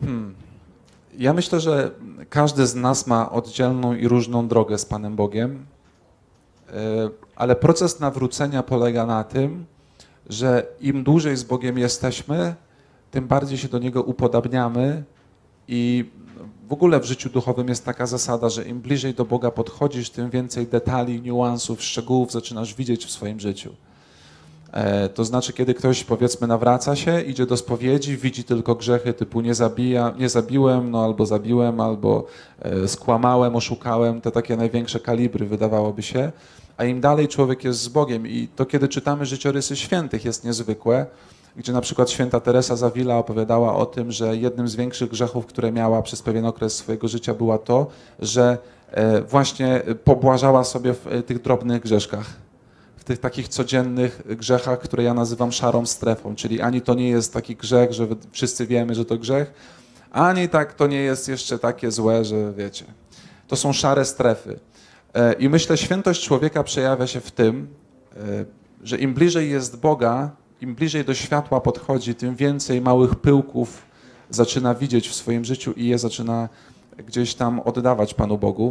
Ja myślę, że każdy z nas ma oddzielną i różną drogę z Panem Bogiem, ale proces nawrócenia polega na tym, że im dłużej z Bogiem jesteśmy, tym bardziej się do Niego upodabniamy i w ogóle w życiu duchowym jest taka zasada, że im bliżej do Boga podchodzisz, tym więcej detali, niuansów, szczegółów zaczynasz widzieć w swoim życiu. To znaczy, kiedy ktoś, powiedzmy, nawraca się, idzie do spowiedzi, widzi tylko grzechy typu nie zabiłem, no albo zabiłem, albo skłamałem, oszukałem, te takie największe kalibry wydawałoby się, a im dalej człowiek jest z Bogiem i to, kiedy czytamy życiorysy świętych, jest niezwykłe, gdzie na przykład święta Teresa z Avila opowiadała o tym, że jednym z większych grzechów, które miała przez pewien okres swojego życia, była to, że właśnie pobłażała sobie w tych drobnych grzeszkach, w tych takich codziennych grzechach, które ja nazywam szarą strefą, czyli ani to nie jest taki grzech, że wszyscy wiemy, że to grzech, ani tak to nie jest jeszcze takie złe, że wiecie. To są szare strefy. I myślę, świętość człowieka przejawia się w tym, że im bliżej jest Boga, im bliżej do światła podchodzi, tym więcej małych pyłków zaczyna widzieć w swoim życiu i je zaczyna gdzieś tam oddawać Panu Bogu.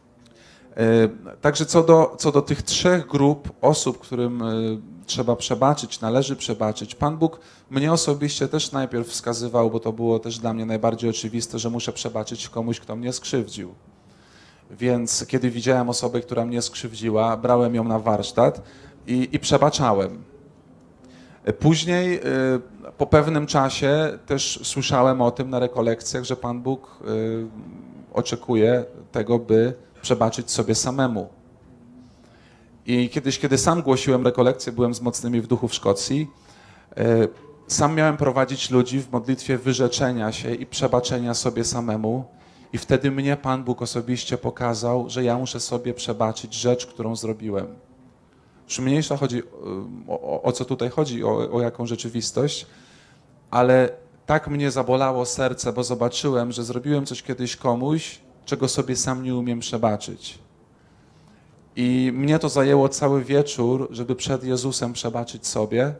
Także co do tych trzech grup osób, którym trzeba przebaczyć, należy przebaczyć, Pan Bóg mnie osobiście też najpierw wskazywał, bo to było też dla mnie najbardziej oczywiste, że muszę przebaczyć komuś, kto mnie skrzywdził. Więc kiedy widziałem osobę, która mnie skrzywdziła, brałem ją na warsztat i przebaczałem. Później, po pewnym czasie, też słyszałem o tym na rekolekcjach, że Pan Bóg oczekuje tego, by przebaczyć sobie samemu. I kiedyś, kiedy sam głosiłem rekolekcje, byłem z Mocnymi w Duchu w Szkocji, sam miałem prowadzić ludzi w modlitwie wyrzeczenia się i przebaczenia sobie samemu. I wtedy mnie Pan Bóg osobiście pokazał, że ja muszę sobie przebaczyć rzecz, którą zrobiłem. Już mniejsza chodzi o co tutaj chodzi, o jaką rzeczywistość, ale tak mnie zabolało serce, bo zobaczyłem, że zrobiłem coś kiedyś komuś, czego sobie sam nie umiem przebaczyć. I mnie to zajęło cały wieczór, żeby przed Jezusem przebaczyć sobie.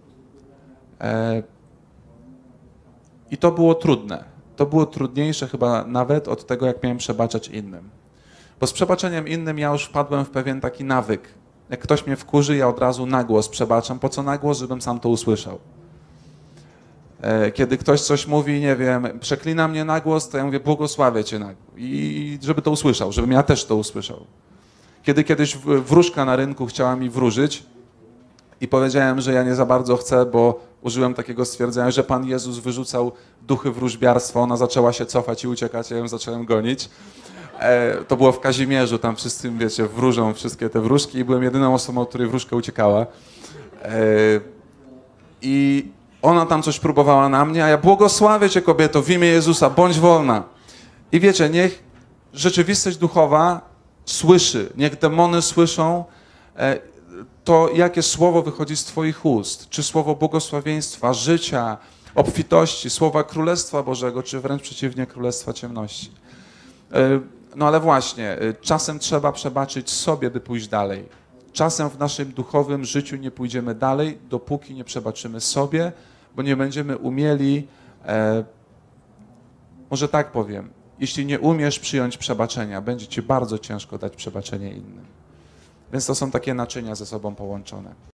I to było trudne. To było trudniejsze chyba nawet od tego, jak miałem przebaczać innym. Bo z przebaczeniem innym ja już wpadłem w pewien taki nawyk. Jak ktoś mnie wkurzy, ja od razu na głos przebaczam. Po co na głos? Żebym sam to usłyszał. Kiedy ktoś coś mówi, nie wiem, przeklina mnie na głos, to ja mówię, błogosławię cię na głos. I żeby to usłyszał, żebym ja też to usłyszał. Kiedy kiedyś wróżka na rynku chciała mi wróżyć i powiedziałem, że ja nie za bardzo chcę, bo użyłem takiego stwierdzenia, że Pan Jezus wyrzucał duchy wróżbiarstwa, ona zaczęła się cofać i uciekać, ja ją zacząłem gonić. To było w Kazimierzu, tam wszyscy, wiecie, wróżą wszystkie te wróżki i byłem jedyną osobą, od której wróżka uciekała. I ona tam coś próbowała na mnie, a ja błogosławię cię, kobieto, w imię Jezusa, bądź wolna. I wiecie, niech rzeczywistość duchowa słyszy, niech demony słyszą to, jakie słowo wychodzi z twoich ust. Czy słowo błogosławieństwa, życia, obfitości, słowa Królestwa Bożego, czy wręcz przeciwnie, Królestwa Ciemności. No ale właśnie, czasem trzeba przebaczyć sobie, by pójść dalej. Czasem w naszym duchowym życiu nie pójdziemy dalej, dopóki nie przebaczymy sobie, bo nie będziemy umieli, może tak powiem, jeśli nie umiesz przyjąć przebaczenia, będzie ci bardzo ciężko dać przebaczenie innym. Więc to są takie naczynia ze sobą połączone.